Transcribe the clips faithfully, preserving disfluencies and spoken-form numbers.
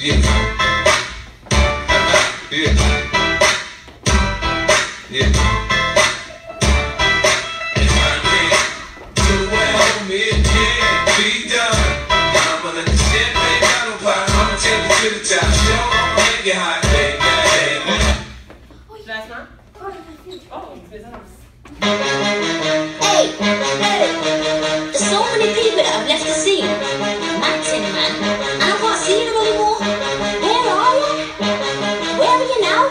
Yeah. Yeah. Yeah. If I can't do it, homie, it can't be done. I'ma let the champagne bottle pop. I'ma take you to the top. Show I'ma make it hot, baby. That's not? Oh, it's Hey, hey, there's so many people that have left the scene. Manton, man, and I can't see them anymore. Where are you? Where are you now?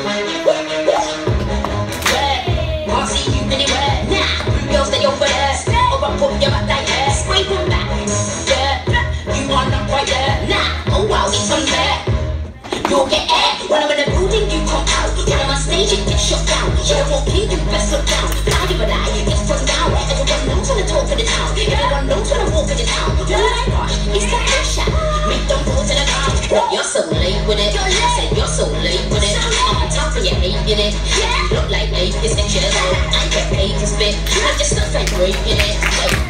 Where? Can't see you anywhere. Nah, girls that you're first. Or I put you back like hair. Scrape them back. Yeah, you are not quite there. Nah, oh wow, it's unfair. You'll get air. When I'm in the building, you come out. When I'm on stage, it gets shut down. You don't walk in, you best look down. Now you and I, it's from down. Everyone knows when I talk in the town. Everyone knows when I walk in the town. You're like, gosh, it's the headshot. Make them fall to the ground. You're so late with it. I said you're so late with it. I'm on top of your hating it. You look like eight, six years old. I get paid to spit. I just stuff like breaking it.